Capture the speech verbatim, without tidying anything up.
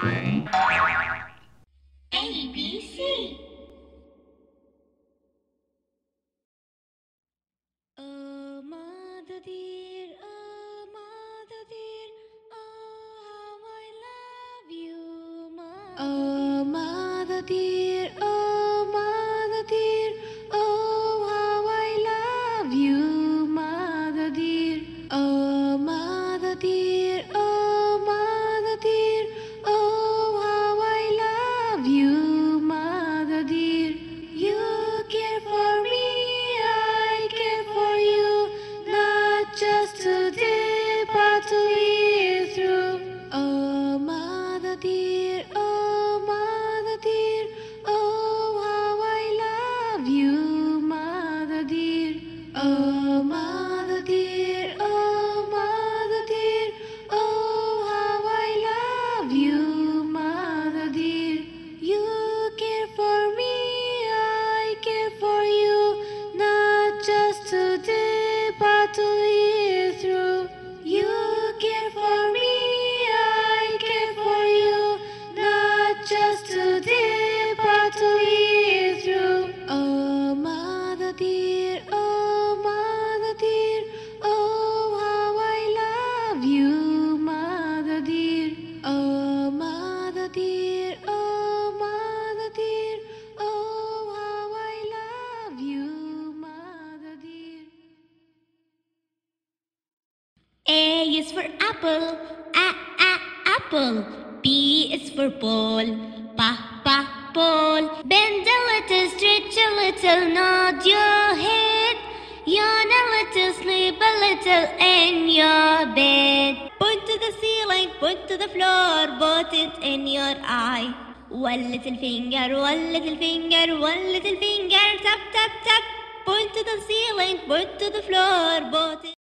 A, B, C. Oh, mother dear, oh, mother dear, oh, how I love you, mother. Oh, mother dear, oh, mother dear, oh, how I love you, mother dear. Oh, mother dear, oh, mother dear, oh, how I love you, mother dear. You care for me, I care for you, not just today, but two years through. Oh, mother dear, oh, mother dear, oh, how I love you, mother dear. Oh, mother dear, oh, mother dear, oh, how I love you, mother dear. You care for me, I care for you, not just today, but two years through. You care for me, I care for you, not just today, but two years through. Oh, mother dear, oh, mother dear, oh, how I love you, mother dear. Oh, mother dear, oh, mother dear, oh, how I love you, mother dear. A is for apple, a a apple. B is for ball, ba ba ball. Bend a little, stretch a little, nod your head. Yawn a little, sleep a little in your bed. Point to the ceiling, point to the floor, put it in your eye. One little finger, one little finger, one little finger, tap tap tap. Point to the ceiling, point to the floor, put it